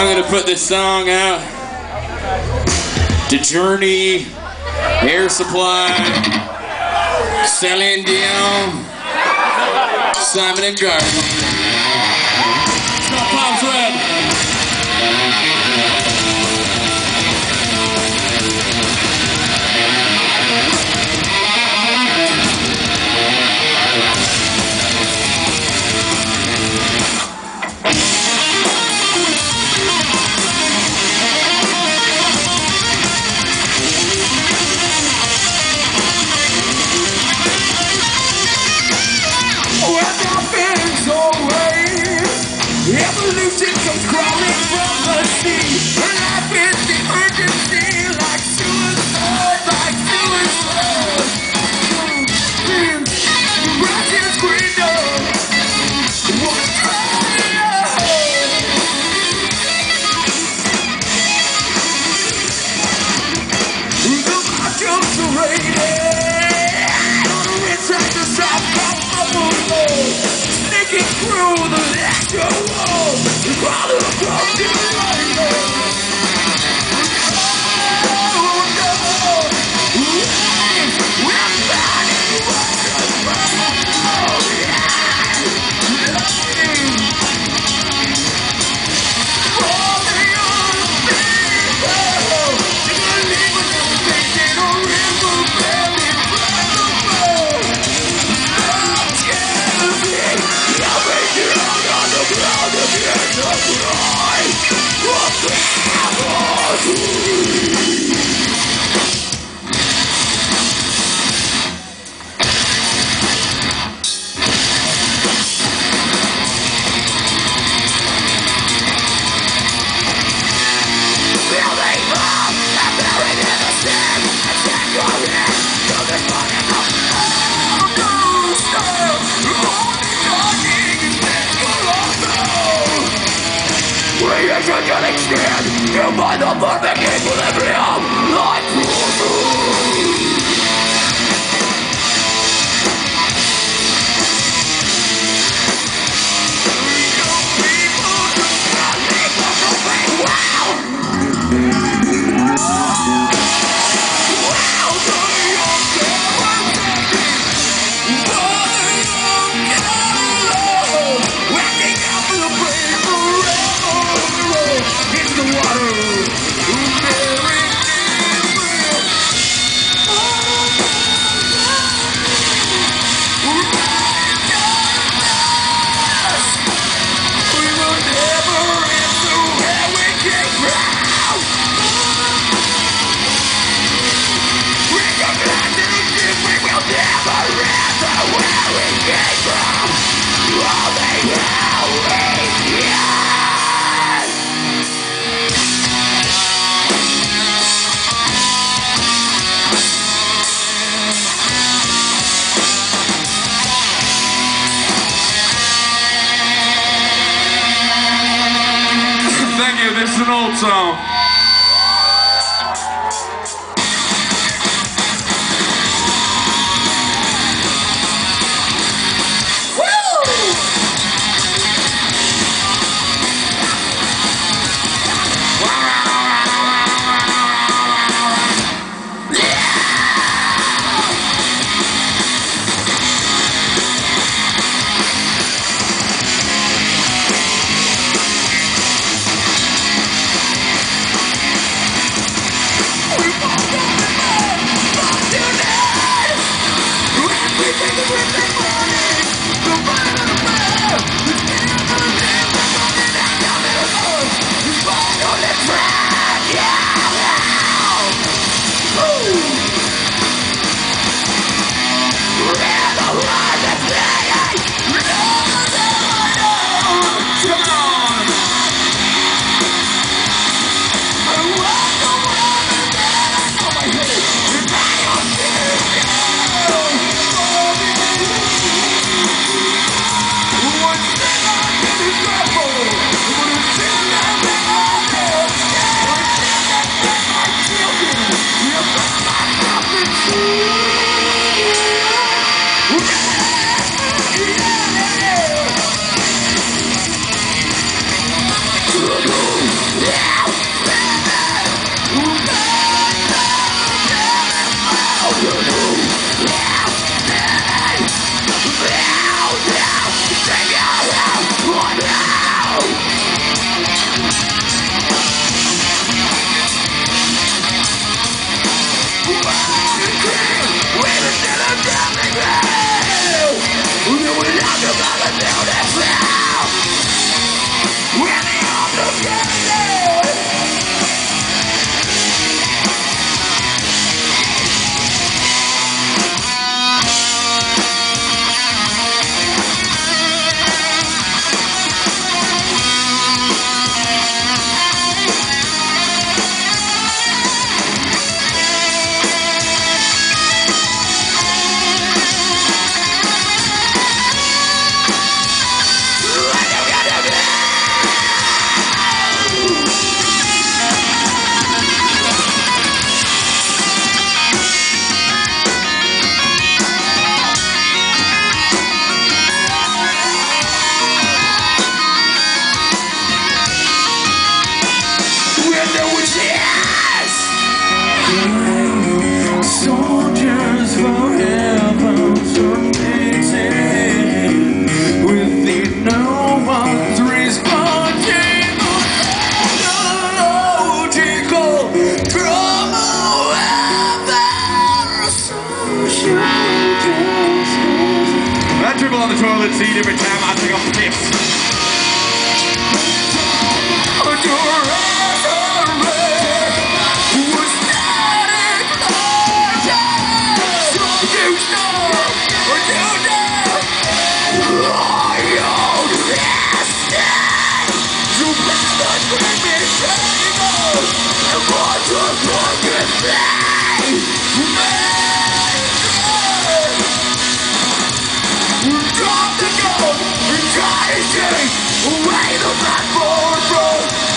I'm gonna put this song out to Journey, Air Supply, Celine Dion, Simon and Garfunkel. It's called Palm Thread. Evolution comes crawling from the sea. Life is the urgency, like suicide, like suicide. Russians green up. The march the rain. On the inside the south come sneaking through the natural wall. Crawling across the rainbow. Oh no! We're fighting can extend you by the perfect equilibrium like This is an old song. seat every time I take a piss. Drop the gun, away the back road.